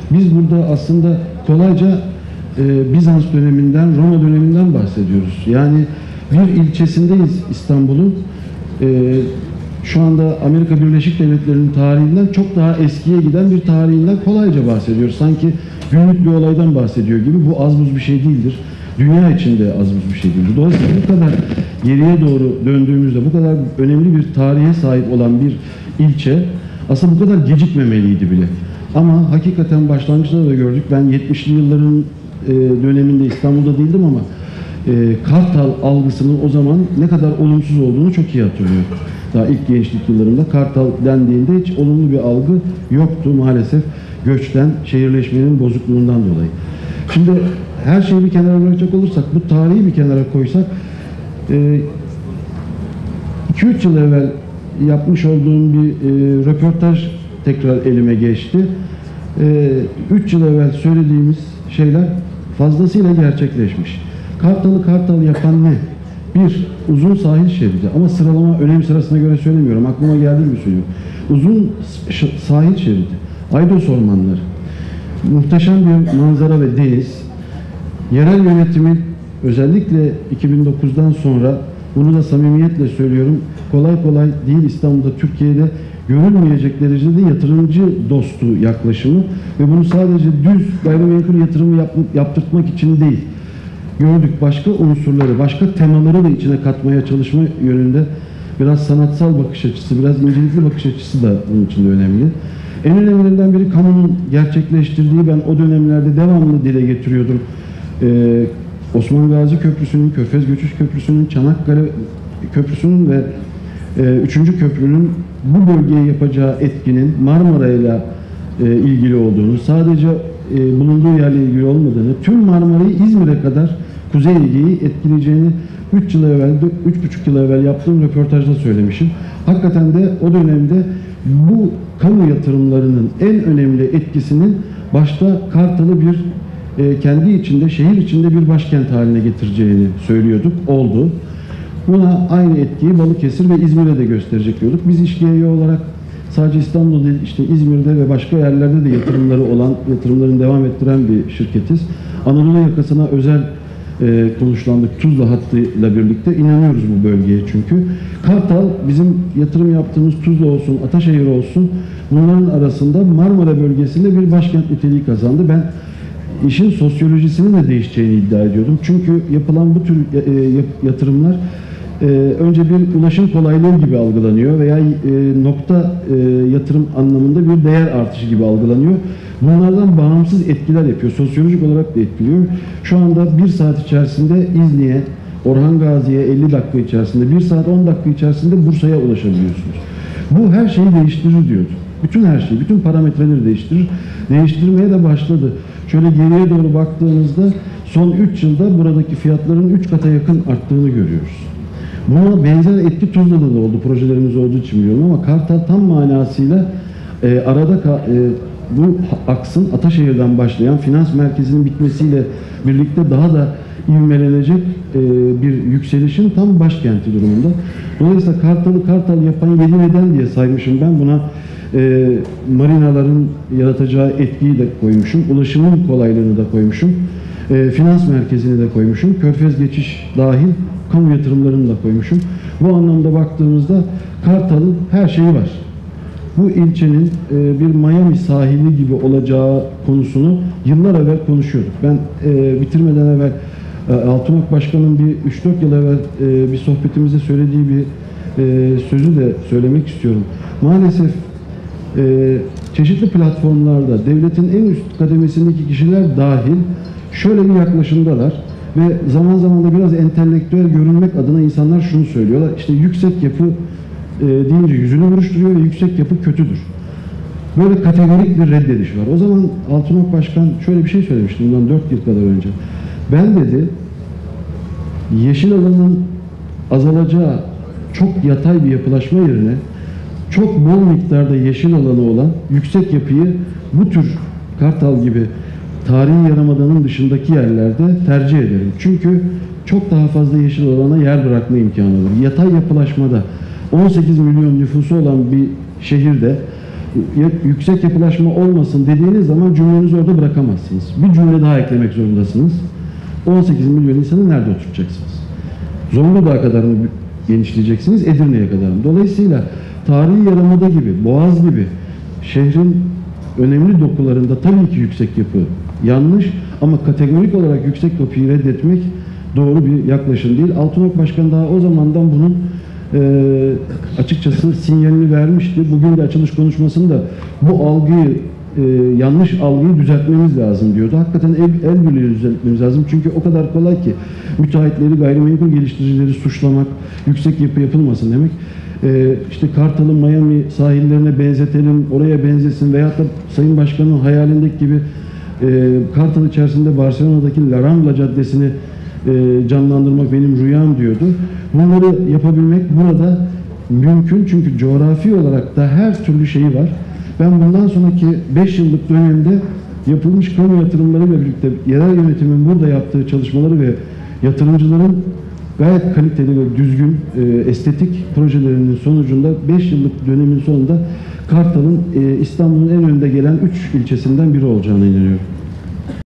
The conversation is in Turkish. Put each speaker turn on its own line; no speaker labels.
Biz burada aslında kolayca Bizans döneminden, Roma döneminden bahsediyoruz. Yani bir ilçesindeyiz İstanbul'un. Şu anda Amerika Birleşik Devletleri'nin tarihinden çok daha eskiye giden bir tarihinden kolayca bahsediyoruz. Sanki günlük bir olaydan bahsediyor gibi. Bu az buz bir şey değildir. Dünya içinde az buz bir şey değildir. Dolayısıyla bu kadar geriye doğru döndüğümüzde bu kadar önemli bir tarihe sahip olan bir ilçe aslında bu kadar gecikmemeliydi bile. Ama hakikaten başlangıçta da gördük. Ben 70'li yılların döneminde İstanbul'da değildim ama Kartal algısının o zaman ne kadar olumsuz olduğunu çok iyi hatırlıyorum. Daha ilk gençlik yıllarımda Kartal dendiğinde hiç olumlu bir algı yoktu maalesef, göçten, şehirleşmenin bozukluğundan dolayı. Şimdi her şeyi bir kenara bırakacak olursak, bu tarihi bir kenara koysak, 2-3 yıl evvel yapmış olduğum bir röportaj tekrar elime geçti. 3 yıl evvel söylediğimiz şeyler fazlasıyla gerçekleşmiş. Kartal'ı Kartal yapan ne? Bir, uzun sahil şeridi. Ama sıralama, önem sırasına göre söylemiyorum. Aklıma geldiği gibi söylüyorum. Uzun sahil şeridi. Aydos ormanları. Muhteşem bir manzara ve deniz. Yerel yönetimin özellikle 2009'dan sonra, bunu da samimiyetle söylüyorum, kolay kolay değil, İstanbul'da, Türkiye'de görülmeyecek derecede yatırımcı dostu yaklaşımı ve bunu sadece düz gayrimenkul yatırımı yaptırtmak için değil, gördük, başka unsurları, başka temaları da içine katmaya çalışma yönünde biraz sanatsal bakış açısı, biraz incelikli bakış açısı da bunun için de önemli. En önemlilerinden biri kamunun gerçekleştirdiği, ben o dönemlerde devamlı dile getiriyordum. Osman Gazi Köprüsü'nün, Körfez Göçüş Köprüsü'nün, Çanakkale Köprüsü'nün ve 3. köprünün bu bölgeye yapacağı etkinin Marmara'yla ilgili olduğunu, sadece bulunduğu yerle ilgili olmadığını, tüm Marmara'yı İzmir'e kadar, Kuzey Ege'yi etkileyeceğini 3 yıl evvel, 3,5 yıl evvel yaptığım röportajda söylemişim. Hakikaten de o dönemde bu kamu yatırımlarının en önemli etkisinin başta Kartal'ı bir kendi içinde, şehir içinde bir başkent haline getireceğini söylüyorduk. Oldu. Buna aynı etkiyi Balıkesir ve İzmir'e de gösterecek diyorduk. Biz İŞGY olarak sadece İstanbul'da değil, işte İzmir'de ve başka yerlerde de yatırımları olan, yatırımlarını devam ettiren bir şirketiz. Anadolu yakasına özel konuşlandık, Tuzla hattıyla birlikte inanıyoruz bu bölgeye çünkü. Kartal, bizim yatırım yaptığımız Tuzla olsun, Ataşehir olsun, bunların arasında Marmara bölgesinde bir başkent niteliği kazandı. Ben işin sosyolojisinin de değişeceğini iddia ediyordum. Çünkü yapılan bu tür yatırımlar önce bir ulaşım kolaylığı gibi algılanıyor veya nokta yatırım anlamında bir değer artışı gibi algılanıyor. Bunlardan bağımsız etkiler yapıyor. Sosyolojik olarak da etkiliyor. Şu anda 1 saat içerisinde İzni'ye, Orhan Gazi'ye 50 dakika içerisinde, 1 saat 10 dakika içerisinde Bursa'ya ulaşabiliyorsunuz. Bu her şeyi değiştirir diyordu. Bütün her şeyi, bütün parametreleri değiştirir. Değiştirmeye de başladı. Şöyle geriye doğru baktığınızda son 3 yılda buradaki fiyatların 3 kata yakın arttığını görüyoruz. Buna benzer etki Tuzla'da da oldu, projelerimiz olduğu için biliyorum ama Kartal tam manasıyla arada bu aksın Ataşehir'den başlayan finans merkezinin bitmesiyle birlikte daha da ivmelenecek bir yükselişin tam başkenti durumunda. Dolayısıyla Kartal'ı Kartal yapan 7 neden diye saymışım ben buna. Marinaların yaratacağı etkiyi de koymuşum, ulaşımın kolaylığını da koymuşum, finans merkezini de koymuşum, Körfez geçiş dahil kamu yatırımlarını da koymuşum. Bu anlamda baktığımızda Kartal'ın her şeyi var. Bu ilçenin bir Miami sahili gibi olacağı konusunu yıllar evvel konuşuyorduk. Ben bitirmeden evvel Altınordu Başkan'ın bir 3-4 yıl evvel bir sohbetimizde söylediği bir sözü de söylemek istiyorum. Maalesef çeşitli platformlarda devletin en üst kademesindeki kişiler dahil şöyle bir yaklaşımdalar ve zaman zaman da biraz entelektüel görünmek adına insanlar şunu söylüyorlar. İşte yüksek yapı deyince yüzünü buruşturuyor ve yüksek yapı kötüdür. Böyle kategorik bir reddediş var. O zaman Altınordu Başkan şöyle bir şey söylemişti bundan 4 yıl kadar önce. Ben dedi, yeşil alanın azalacağı çok yatay bir yapılaşma yerine çok bol miktarda yeşil alanı olan yüksek yapıyı bu tür Kartal gibi tarihi yarımadanın dışındaki yerlerde tercih ederim. Çünkü çok daha fazla yeşil alana yer bırakma imkanı olur. Yatay yapılaşmada 18 milyon nüfusu olan bir şehirde yüksek yapılaşma olmasın dediğiniz zaman cümlenizi orada bırakamazsınız. Bir cümle daha eklemek zorundasınız. 18 milyon insanı nerede oturtacaksınız? Zonguldak'a kadar mı genişleyeceksiniz, Edirne'ye kadar mı? Dolayısıyla tarihi yarımada gibi, Boğaz gibi şehrin önemli dokularında tabii ki yüksek yapı yanlış, ama kategorik olarak yüksek yapıyı reddetmek doğru bir yaklaşım değil. Altınok Başkan daha o zamandan bunun açıkçası sinyalini vermişti. Bugün de açılış konuşmasında bu algıyı, yanlış algıyı düzeltmemiz lazım diyordu. Hakikaten el birliğiyle düzeltmemiz lazım. Çünkü o kadar kolay ki müteahhitleri, gayrimenkul geliştiricileri suçlamak, yüksek yapı yapılmasın demek. İşte Kartal'ı Miami sahillerine benzetelim, oraya benzesin veyahut da Sayın Başkan'ın hayalindeki gibi Kartal içerisinde Barcelona'daki La Rambla Caddesi'ni canlandırmak benim rüyam diyordu. Bunları yapabilmek burada mümkün, çünkü coğrafi olarak da her türlü şeyi var. Ben bundan sonraki 5 yıllık dönemde yapılmış kamu yatırımlarıyla birlikte yerel yönetimin burada yaptığı çalışmaları ve yatırımcıların gayet kaliteli ve düzgün estetik projelerinin sonucunda 5 yıllık dönemin sonunda Kartal'ın İstanbul'un en önde gelen 3 ilçesinden biri olacağına inanıyorum.